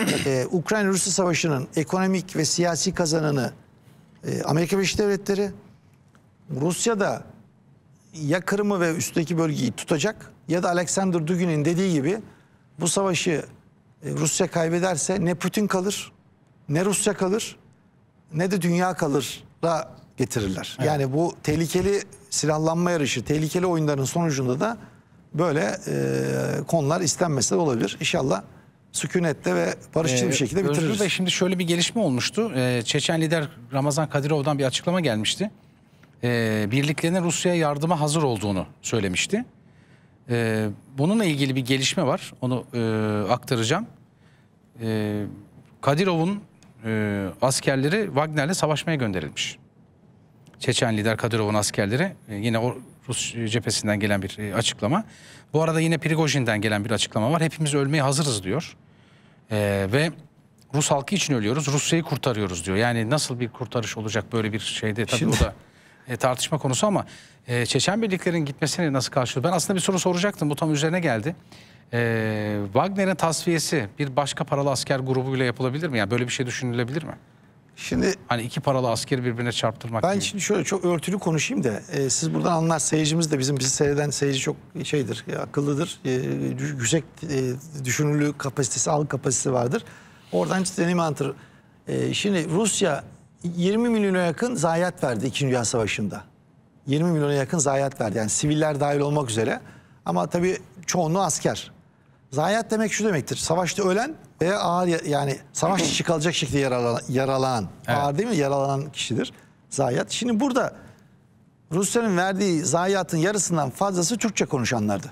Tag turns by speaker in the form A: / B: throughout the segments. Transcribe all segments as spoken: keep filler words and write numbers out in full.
A: e, Ukrayna-Rusya Savaşı'nın ekonomik ve siyasi kazananı e, Amerika Birleşik Devletleri, Rusya'da ya Kırım'ı ve üstteki bölgeyi tutacak ya da Alexander Dugin'in dediği gibi bu savaşı e, Rusya kaybederse ne Putin kalır, ne Rusya kalır, ne de dünya kalırla getirirler. Evet. Yani bu tehlikeli silahlanma yarışı, tehlikeli oyunların sonucunda da böyle e, konular istenmese de olabilir. İnşallah sükunetle ve barışçıl ee, bir şekilde bitiririz.
B: Özgür Bey, şimdi şöyle bir gelişme olmuştu. Ee, Çeçen lider Ramazan Kadyrov'dan bir açıklama gelmişti. Ee, birliklerinin Rusya'ya yardıma hazır olduğunu söylemişti. Ee, bununla ilgili bir gelişme var. Onu e, aktaracağım. Ee, Kadyrov'un e, askerleri Wagner'le savaşmaya gönderilmiş. Çeçen lider Kadyrov'un askerleri e, yine o Rus cephesinden gelen bir e, açıklama. Bu arada yine Prigojin'den gelen bir açıklama var. Hepimiz ölmeye hazırız diyor. E, ve Rus halkı için ölüyoruz, Rusya'yı kurtarıyoruz diyor. Yani nasıl bir kurtarış olacak böyle bir şeyde, tabii Şimdi... o da e, tartışma konusu ama e, Çeçen birliklerin gitmesini nasıl karşılıyor? Ben aslında bir soru soracaktım, bu tam üzerine geldi. E, Wagner'in tasfiyesi bir başka paralı asker grubuyla yapılabilir mi? Yani böyle bir şey düşünülebilir mi?
A: Şimdi
B: hani iki paralı askeri birbirine çarptırmak
A: ben
B: gibi.
A: Şimdi şöyle çok örtülü konuşayım da e, siz buradan anlar, seyircimiz de bizim bizi seyreden seyirci çok şeydir, e, akıllıdır, e, yüksek e, düşünürlü kapasitesi, algı kapasitesi vardır. Oradan deneyim anlatır. E, şimdi Rusya yirmi milyona yakın zayiat verdi İkinci Dünya Savaşı'nda. yirmi milyona yakın zayiat verdi, yani siviller dahil olmak üzere, ama tabii çoğunluğu asker. Zayiat demek şu demektir: savaşta ölen veya ağır, yani savaş dışı kalacak şekilde yaralanan, yaralanan evet. ağır değil mi? Yaralanan kişidir zayiat. Şimdi burada Rusya'nın verdiği zayiatın yarısından fazlası Türkçe konuşanlardı.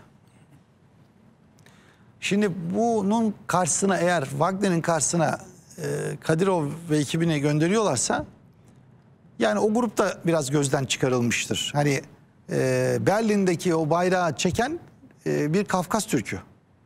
A: Şimdi bunun karşısına, eğer Wagner'in karşısına e, Kadyrov ve ekibini gönderiyorlarsa, yani o grup da biraz gözden çıkarılmıştır. Hani e, Berlin'deki o bayrağı çeken e, bir Kafkas Türk'ü.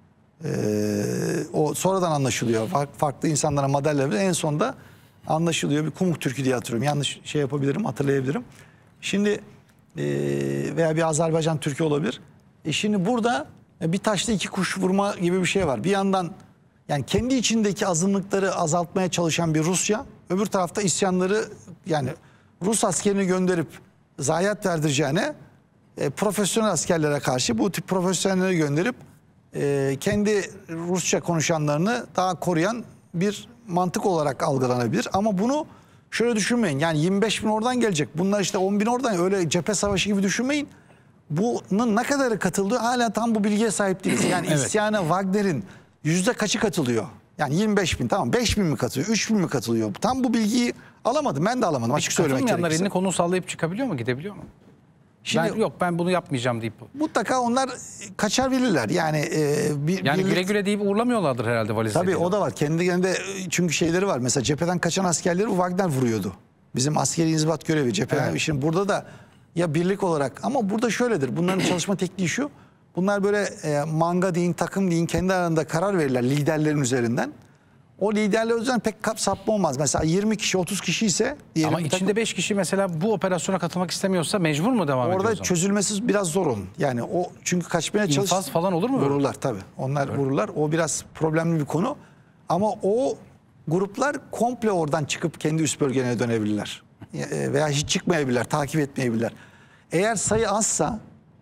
A: Ee, o sonradan anlaşılıyor. Farklı insanlara madalya verir. En sonunda anlaşılıyor. Bir Kumuk Türk'ü diye hatırlıyorum. Yanlış şey yapabilirim, hatırlayabilirim. Şimdi e, veya bir Azerbaycan Türk'ü olabilir. E şimdi burada bir taşla iki kuş vurma gibi bir şey var. Bir yandan yani kendi içindeki azınlıkları azaltmaya çalışan bir Rusya, öbür tarafta isyanları, yani Rus askerini gönderip zayiat verdireceğine e, profesyonel askerlere karşı bu tip profesyonelleri gönderip e, kendi Rusça konuşanlarını daha koruyan bir mantık olarak algılanabilir. Ama bunu şöyle düşünmeyin, yani yirmi beş bin oradan gelecek, bunlar işte on bin oradan, öyle cephe savaşı gibi düşünmeyin. Bunun ne kadarı katıldığı hala tam bu bilgiye sahip değiliz. Yani evet. İsyana Wagner'in yüzde kaçı katılıyor? Yani yirmi beş bin, tamam, beş bin mi katılıyor, üç bin mi katılıyor? Tam bu bilgiyi alamadım, ben de alamadım. Açık söylemek gerekirse.
B: Katılmayanlar elini kolunu sallayıp çıkabiliyor mu, gidebiliyor mu? Şimdi, ben, yok ben bunu yapmayacağım deyip.
A: Mutlaka onlar kaçar verirler. Yani e, bir,
B: yani
A: birlik...
B: güle güle deyip uğurlamıyorlardır herhalde valizleri.
A: Tabii o da var. Kendi kendine, çünkü şeyleri var. Mesela cepheden kaçan askerleri Wagner vuruyordu. Bizim askeri inzibat görevi cepheden. Evet. Şimdi burada da ya birlik olarak, ama burada şöyledir. Bunların çalışma tekniği şu. Bunlar böyle e, manga deyin, takım deyin, kendi arasında karar verirler liderlerin üzerinden. O liderler üzerinden pek sapma olmaz. Mesela yirmi kişi, otuz kişi ise...
B: Ama içinde takım, beş kişi mesela bu operasyona katılmak istemiyorsa mecbur mu devam ediyor?
A: Orada çözülmesi biraz zor onun. Yani o, çünkü kaçmaya çalış...
B: İnfaz falan olur mu?
A: Vururlar tabii. Onlar evet. vururlar. O biraz problemli bir konu. Ama o gruplar komple oradan çıkıp kendi üst bölgelerine dönebilirler. Veya hiç çıkmayabilirler, takip etmeyebilirler. Eğer sayı azsa,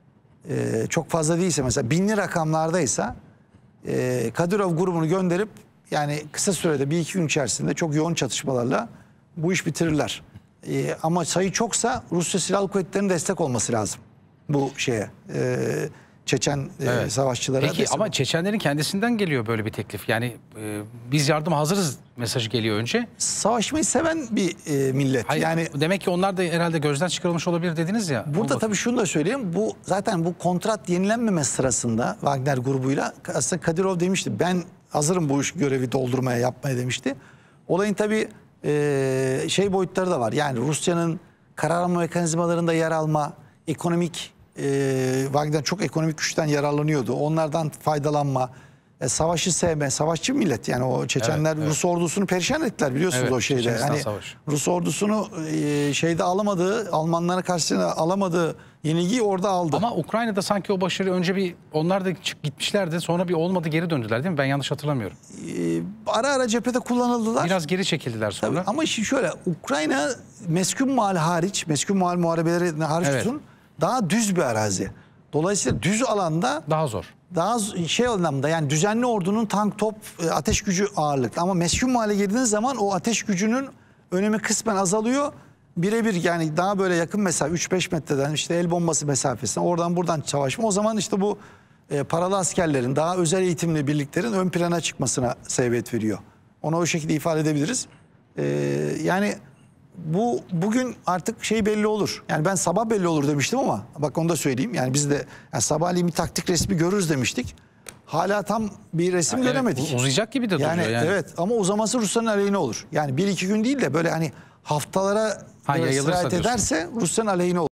A: e, çok fazla değilse, mesela binli rakamlardaysa e, Kadyrov grubunu gönderip, yani kısa sürede bir iki gün içerisinde çok yoğun çatışmalarla bu iş bitirirler. Ee, ama sayı çoksa Rusya Silahlı Kuvvetleri'nin destek olması lazım bu şeye. E, Çeçen evet. e, savaşçılara.
B: Peki ama Çeçenlerin kendisinden geliyor böyle bir teklif. Yani e, biz yardıma hazırız mesajı geliyor önce.
A: Savaşmayı seven bir e, millet.
B: Hayır,
A: yani
B: demek ki onlar da herhalde gözden çıkarılmış olabilir dediniz ya.
A: Burada tabii şunu da söyleyeyim. Bu zaten bu kontrat yenilenmemesi sırasında Wagner grubuyla aslında Kadyrov demişti, ben hazırım bu iş görevi doldurmaya, yapmaya demişti. Olayın tabii e, şey boyutları da var. Yani Rusya'nın karar alma mekanizmalarında yer alma, ekonomik, e, Wagner çok ekonomik güçten yararlanıyordu. Onlardan faydalanma, e, savaşı sevme, savaşçı millet. Yani o Çeçenler
B: Evet, evet.
A: Rus ordusunu perişan ettiler biliyorsunuz
B: Evet,
A: o şeyde.
B: Çeçenistan
A: Hani
B: Savaşı.
A: Rus ordusunu e, şeyde alamadığı, Almanlara karşısında alamadığı yenilgiyi orada aldı.
B: Ama Ukrayna'da sanki o başarı önce bir onlar da çık gitmişlerdi, sonra bir olmadı geri döndüler değil mi? Ben yanlış hatırlamıyorum.
A: E, ara ara cephede kullanıldılar.
B: Biraz geri çekildiler sonra.
A: Tabii, ama şimdi şöyle, Ukrayna meskun mal hariç, meskun mal muharebeleri hariç
B: Evet.
A: tutun, daha düz bir arazi. Dolayısıyla düz alanda
B: Daha zor.
A: daha z- şey anlamda, yani düzenli ordunun tank, top, e, ateş gücü ağırlıklı. Ama meskun male girdiğiniz zaman o ateş gücünün önemi kısmen azalıyor. Birebir, yani daha böyle yakın mesafe, üç beş metreden işte el bombası mesafesine oradan buradan savaşma. O zaman işte bu e, paralı askerlerin, daha özel eğitimli birliklerin ön plana çıkmasına sebebiyet veriyor. Onu o şekilde ifade edebiliriz. E, yani bu bugün artık şey belli olur. Yani ben sabah belli olur demiştim ama bak onu da söyleyeyim. Yani biz de yani sabahleyin bir taktik resmi görürüz demiştik. Hala tam bir resim
B: Evet,
A: göremedik.
B: uzayacak gibi de
A: Yani,
B: duruyor yani.
A: evet, ama uzaması Rusya'nın aleyhine olur. Yani bir iki gün değil de böyle hani haftalara
B: Ha,
A: böyle
B: yayılırsa
A: sirayet
B: diyorsun.
A: ederse Rusya'nın aleyhine olur.